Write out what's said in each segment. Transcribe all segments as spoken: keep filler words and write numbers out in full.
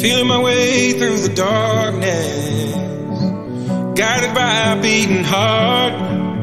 feeling my way through the darkness, guided by a beating heart.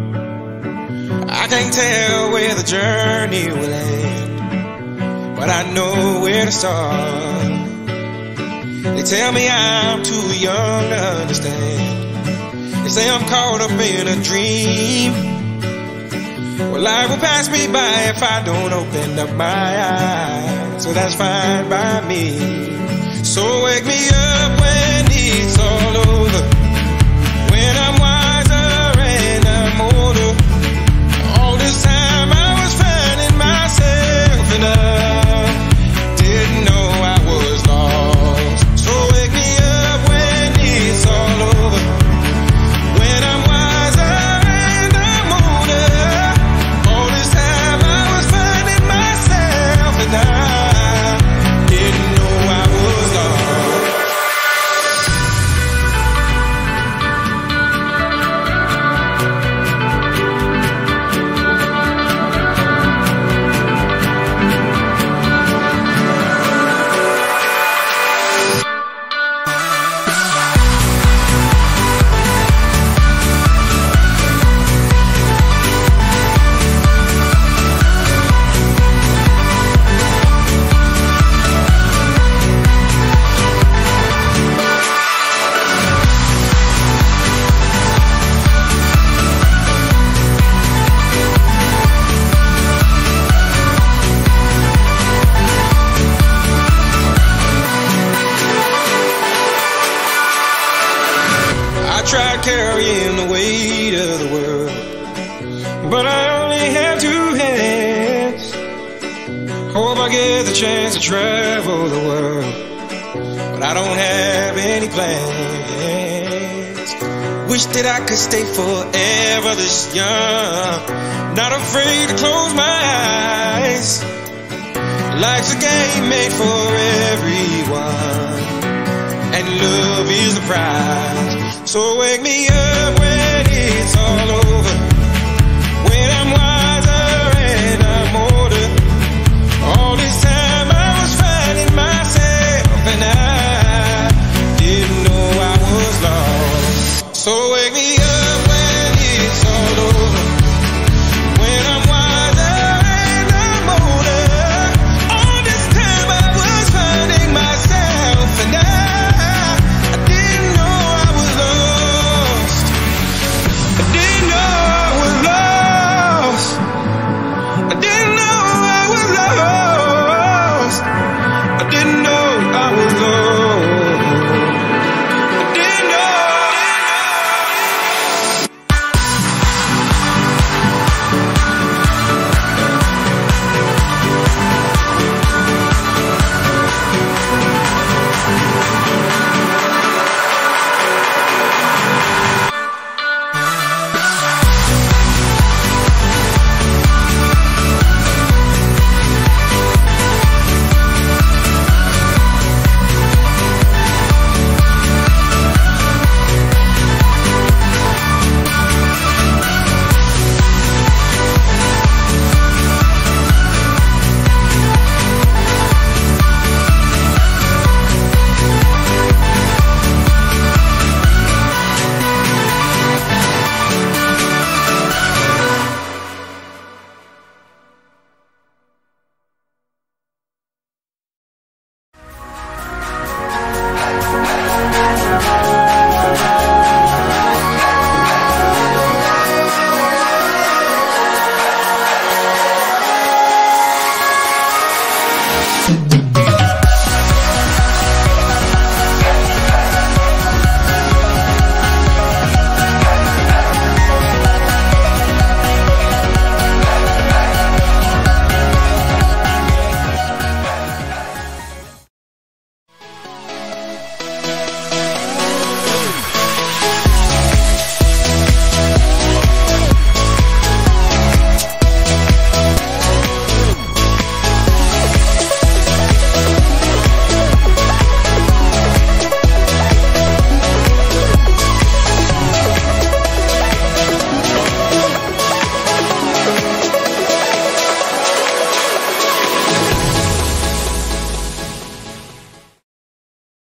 I can't tell where the journey will end, but I know where to start. They tell me I'm too young to understand. They say I'm caught up in a dream. Well, life will pass me by if I don't open up my eyes, so that's fine by me. So wake me up when it's all over, when I'm wiser and I'm older. All this time I was finding myself and I didn't know I was lost. So wake me up when it's all over, when I'm wiser and I'm older. All this time I was finding myself and I didn't know I was lost. I tried carrying the weight of the world, but I only have two hands. Hope I get the chance to travel the world, but I don't have any plans. Wish that I could stay forever this young, not afraid to close my eyes. Life's a game made for everyone, and love is the prize. So wake me up when